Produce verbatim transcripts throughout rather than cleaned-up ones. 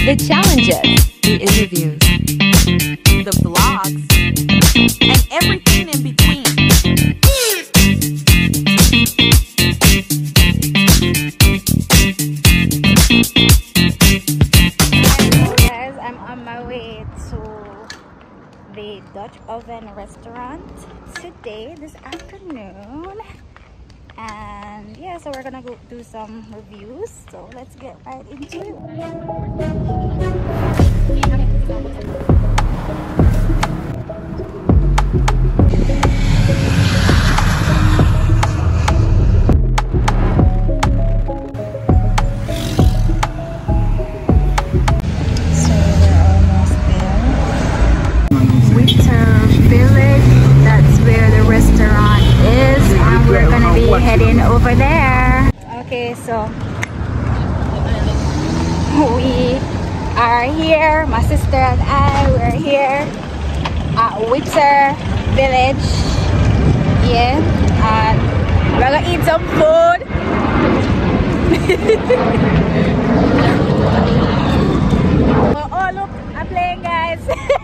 The challenges, the interviews, the vlogs, and everything in between. Hello guys, I'm on my way to the Dutch Oven restaurant today, this afternoon. And yeah, so we're gonna go do some reviews, so let's get right into it. So we're almost there. Winter Village, that's where the restaurant is, and we're gonna be heading over there. Okay, so we are here, my sister and I, we're here at Winter Village. Yeah, and we're gonna eat some food. Oh look, I'm playing, guys.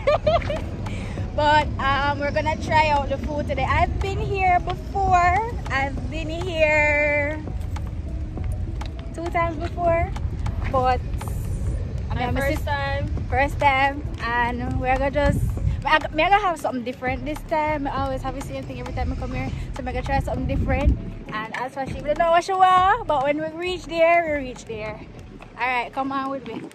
But um, we're gonna try out the food today. I've been here before. I've been here two times before, but I mean, my first time. First time, and we're gonna just. I'm gonna have something different this time. I always have the same thing every time I come here, so I'm gonna try something different. And as for she, we don't know what she want, but when we reach there, we reach there. All right, come on with me.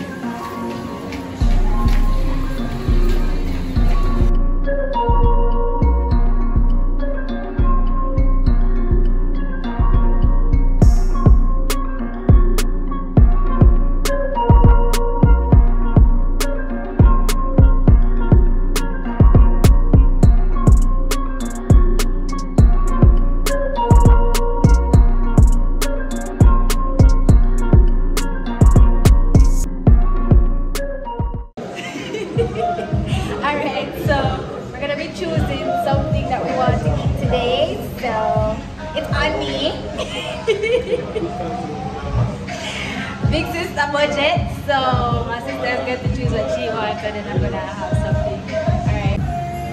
Alright, so we're gonna be choosing something that we want to eat today. So it's on me. Big sister budget. So my sister's going to choose what she wants, and then I'm gonna have something. Alright.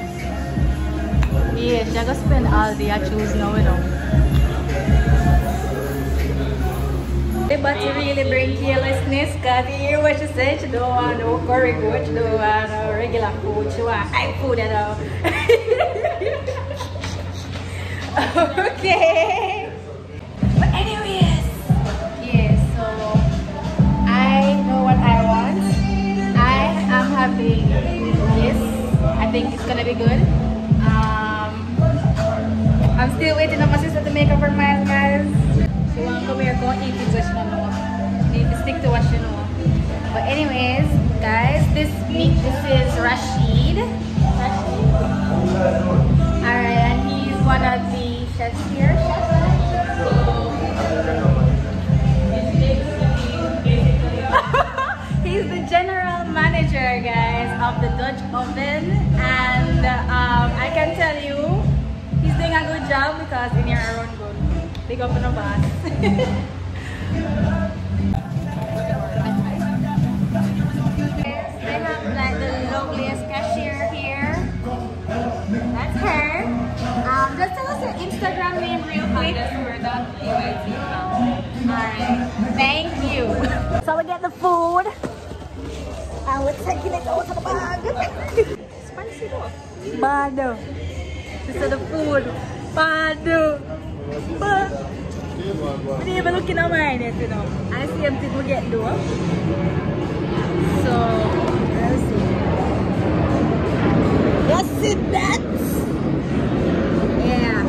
Yeah, she's gonna spend all day I choose now, you know. But to really bring carelessness, because you hear what she said, she don't want no curry goat, she don't want no regular food, she want high food at all. Okay. But anyways, yeah, so I know what I want. I am having this. I think it's gonna be good. Um, I'm still waiting on my sister to make up her mind, guys. She won't come here, go eat it, so she don't know. She need to stick to what she know. But anyways, guys, this meat, this is Rashid. Rashid. Alright, and he's one of the chefs here. He's the general manager, guys, of the Dutch Oven. And um, I can tell you, he's doing a good job because in your own good. Big up on the boss. They have like the loveliest cashier here. That's her. Um, just tell us your Instagram name real quick. Alright, thank you. So we get the food and we're taking it out of the bag. Spicy though. Bado. This is the food. Bado. But we didn't even look in our mind yet, you know. I see everything we get though. So let's see. You see that? Yeah.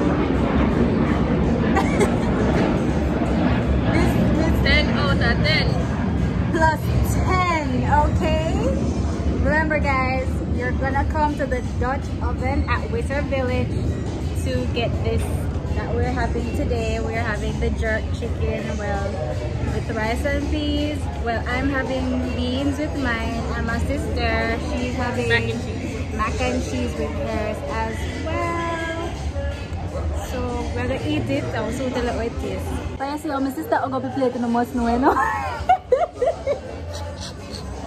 this is ten out of ten. Plus ten, okay? Remember guys, you're gonna come to the Dutch Oven at Winter Village to get this that we're having today. We're having the jerk chicken, well, with rice and peas. Well, I'm having beans with mine, and my sister, she's having mac and cheese, mac and cheese with hers as well. So we're gonna eat it. I'll soon tell it what it is. But I see how my sister will go be plating the most no, you know.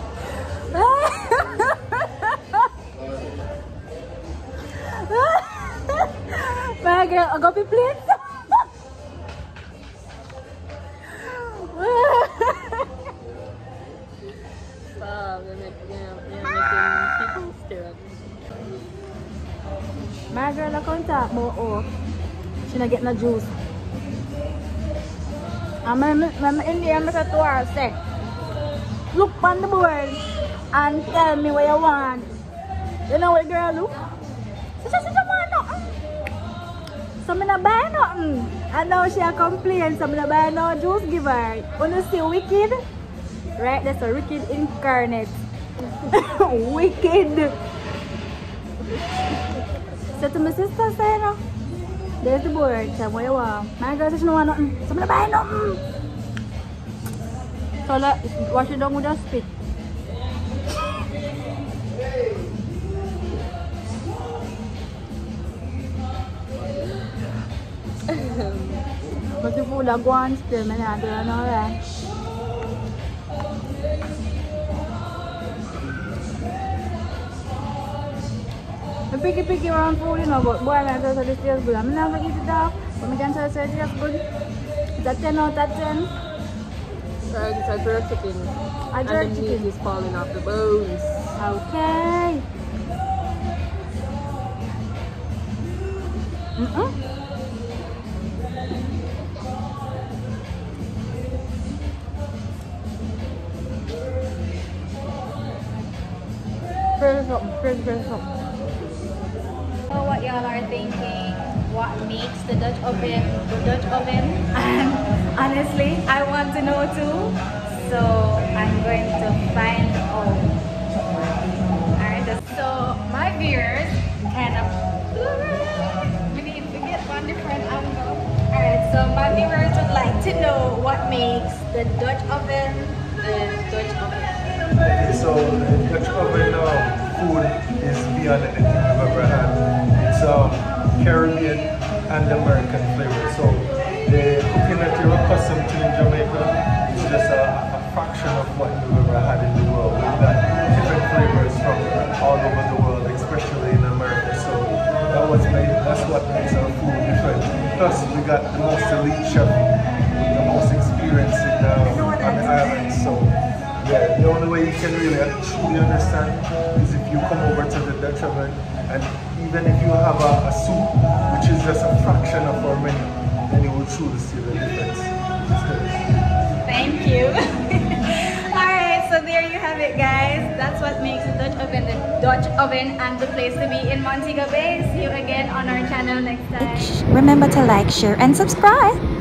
talk about oh, she not get no juice. And I'm in there, I'm to her, say, look on the board and tell me what you want. You know what girl look? She said she don't want nothing. So I don't buy nothing. And now she a complain, so I don't buy no juice give her. When you see wicked, right? That's a wicked incarnate. Wicked. So to my sister say no. There's the board. Tell me what you want. My girl says she don't want nothing. So I don't buy nothing. So let wash it down with a spit. But the food I go and spill, I don't do that. I picky picky around food, you know, but boy, I tell you this tastes good. I'm not going to eat it off, but I can tell you it tastes good. It's a ten out of ten. Right, it's a jerk chicken. A jerk and the chicken. meat is falling off the bones. Okay. Mm-mm. Fresh something, fresh, fresh something. Know what y'all are thinking, what makes the Dutch oven the Dutch oven, and honestly I want to know too, so I'm going to find out. Alright, so my viewers kind of we need to get one different angle. Alright, so my viewers would like to know what makes the Dutch oven the Dutch oven. So the Dutch oven um, food is beyond anything I've ever had. It's um, Caribbean and American flavor. So the cooking that you're accustomed to in Jamaica is just a, a fraction of what you've ever had in the world. We've got different flavors from all over the world, especially in America. So that was made, that's what makes our food different. Plus we got the most elite chef with the most experience in, um, on the island. So yeah, the only way you can really truly understand is if you come over to the Dutch oven, and even if you have a, a soup, which is just a fraction of our menu, then you will truly see the difference. Thank you. Alright, so there you have it guys. That's what makes the Dutch oven the Dutch oven and the place to be in Montego Bay. See you again on our channel next time. Remember to like, share, and subscribe.